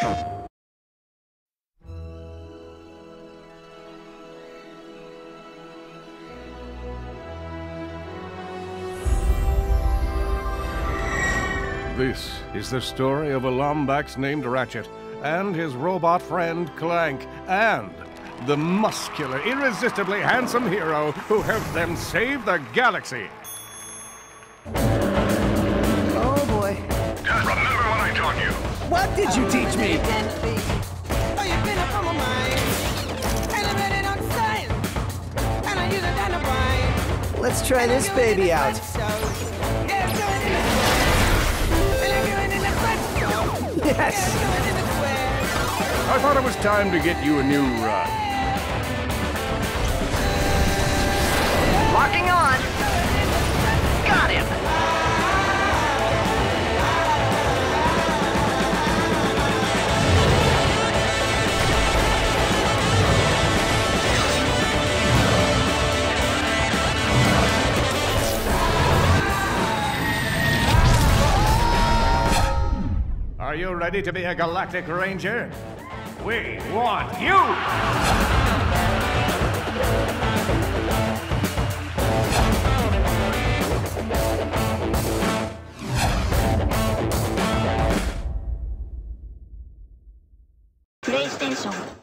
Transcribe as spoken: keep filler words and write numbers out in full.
This is the story of a Lombax named Ratchet and his robot friend Clank and the muscular, irresistibly handsome hero who helped them save the galaxy. Oh boy. Just remember what I taught you. What did you teach me? Let's try this baby out. Yes! I thought it was time to get you a new run. Locking on. Got him. Are you ready to be a Galactic Ranger? We want you! PlayStation